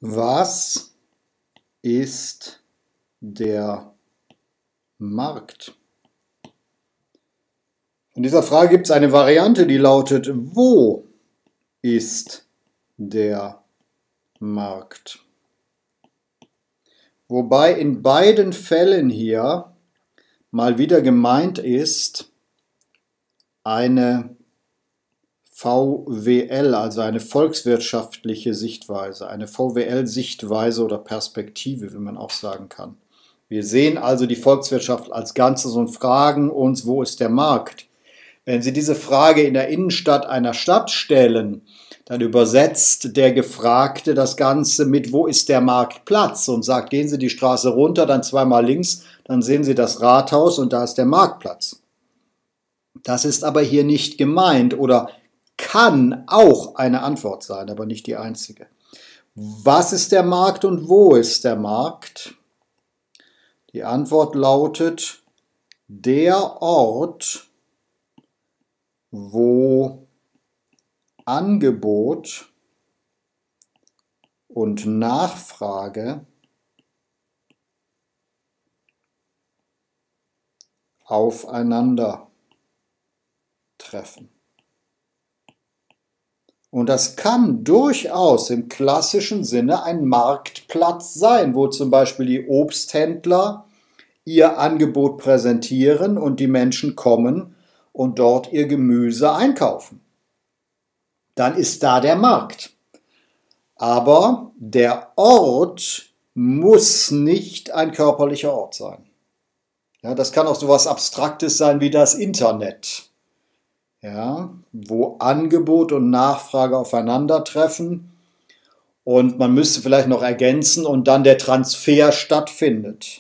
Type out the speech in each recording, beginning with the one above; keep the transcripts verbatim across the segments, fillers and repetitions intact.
Was ist der Markt? In dieser Frage gibt es eine Variante, die lautet: Wo ist der Markt? Wobei in beiden Fällen hier mal wieder gemeint ist eine V W L, also eine volkswirtschaftliche Sichtweise, eine V W L-Sichtweise oder Perspektive, wie man auch sagen kann. Wir sehen also die Volkswirtschaft als Ganzes und fragen uns, wo ist der Markt? Wenn Sie diese Frage in der Innenstadt einer Stadt stellen, dann übersetzt der Gefragte das Ganze mit, wo ist der Marktplatz, und sagt, gehen Sie die Straße runter, dann zweimal links, dann sehen Sie das Rathaus und da ist der Marktplatz. Das ist aber hier nicht gemeint oder kann auch eine Antwort sein, aber nicht die einzige. Was ist der Markt und wo ist der Markt? Die Antwort lautet: der Ort, wo Angebot und Nachfrage aufeinandertreffen. Und das kann durchaus im klassischen Sinne ein Marktplatz sein, wo zum Beispiel die Obsthändler ihr Angebot präsentieren und die Menschen kommen und dort ihr Gemüse einkaufen. Dann ist da der Markt. Aber der Ort muss nicht ein körperlicher Ort sein. Ja, das kann auch so etwas Abstraktes sein wie das Internet. Ja, wo Angebot und Nachfrage aufeinandertreffen und man müsste vielleicht noch ergänzen und dann der Transfer stattfindet.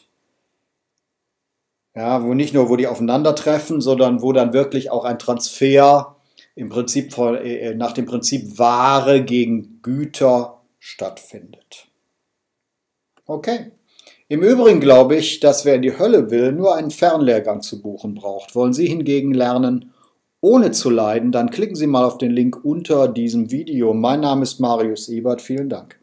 Ja, wo nicht nur, wo die aufeinandertreffen, sondern wo dann wirklich auch ein Transfer im Prinzip von, äh, nach dem Prinzip Ware gegen Güter stattfindet. Okay. Im Übrigen glaube ich, dass wer in die Hölle will, nur einen Fernlehrgang zu buchen braucht. Wollen Sie hingegen lernen, ohne zu leiden, dann klicken Sie mal auf den Link unter diesem Video. Mein Name ist Marius Ebert. Vielen Dank.